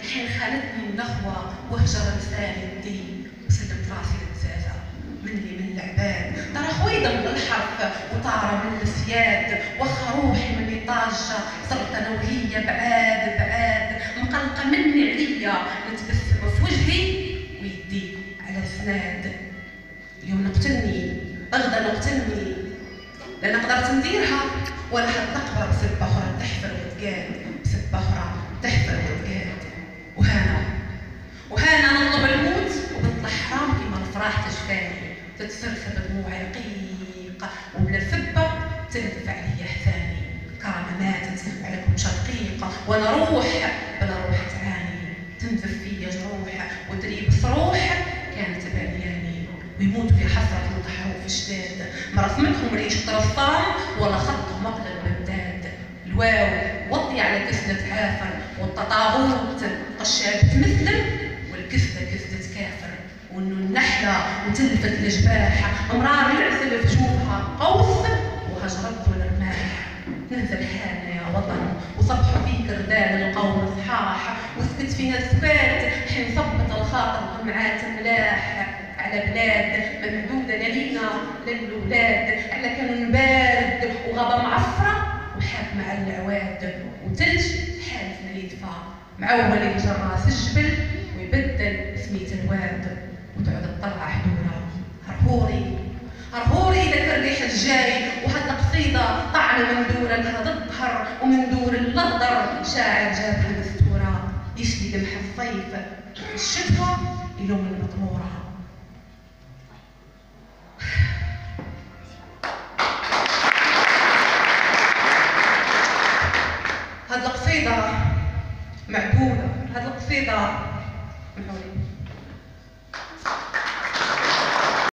حين خانتني النخوة وهجر لساني الدين وسلمت راسي للتزازة مني من العباد ترى خويضة من الحرف وطارة من السياد وخا روحي مني طاجة صرت أنا وهي بعاد بعاد مقلقة مني عليا نتبسم في وجهي ويدي على سناد اليوم نقتلني غدا نقتلني لأن قدرت نديرها ولا حد نقبر بسبة أخرى تحفر وتقاد بسبة أخرى تحفر وتقاد وهانا نطلب الموت وبطلع حرام كيما الفراح تشفاني تتسرسب دموعي رقيقة وبلا سبة تندفع لي حثاني كرامة ماتت عليكم شقيقة وانا روح بلا روح تعاني تنزف فيا جروح وتريب صروح كانت بالياني ويموت في حسرة متحروف شداد ما رسمتهم ريش طرفان ولا خطهم مقل الممداد الواو وطي على كسلة عافر والتطاغوت قشاب تمثلم والكسلة كسلة كافر وانه النحلة وتلفت الجباح امرار العسل في جوفها قوس وهجرته الرماح ننزل حالنا يا وطن وصبحوا فيك ردان القوم صحاح وسكت فينا السكات حين صبت الخاطر دمعات ملاح على بلاد ممدودة لينا للولاد على كان بارد وغابة معفرة وحاكمة على العواد وتلج حالفنا يدفع معول يجر راس الجبل ويبدل سميت الواد وتعود الطلعة حدورة هرهوري إذا الريح الجاي وهاد القصيدة طعنة من دور لها تظهر ومن دور الأخضر شاعر جابها مستورة يشلي دمح الصيف الشتوى يلوم المطمورة هاد القصيدة معدودة هاد القصيدة